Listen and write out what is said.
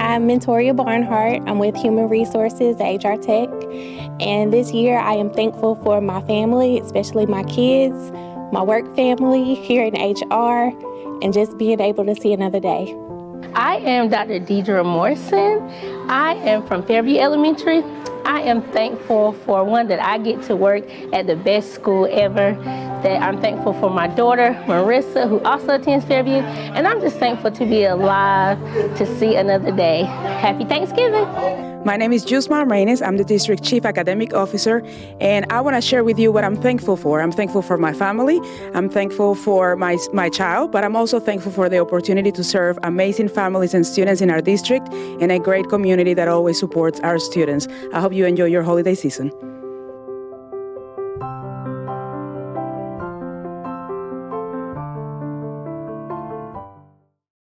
I'm Mentoria Barnhart. I'm with Human Resources at HR Tech. And this year I am thankful for my family, especially my kids, my work family here in HR, and just being able to see another day. I am Dr. Deidre Morrison. I am from Fairview Elementary. I am thankful for one, that I get to work at the best school ever, that I'm thankful for my daughter, Marissa, who also attends Fairview, and I'm just thankful to be alive to see another day. Happy Thanksgiving. My name is Jusma Reynes. I'm the District Chief Academic Officer, and I want to share with you what I'm thankful for. I'm thankful for my family. I'm thankful for my child, but I'm also thankful for the opportunity to serve amazing families and students in our district and a great community that always supports our students. I hope you enjoy your holiday season.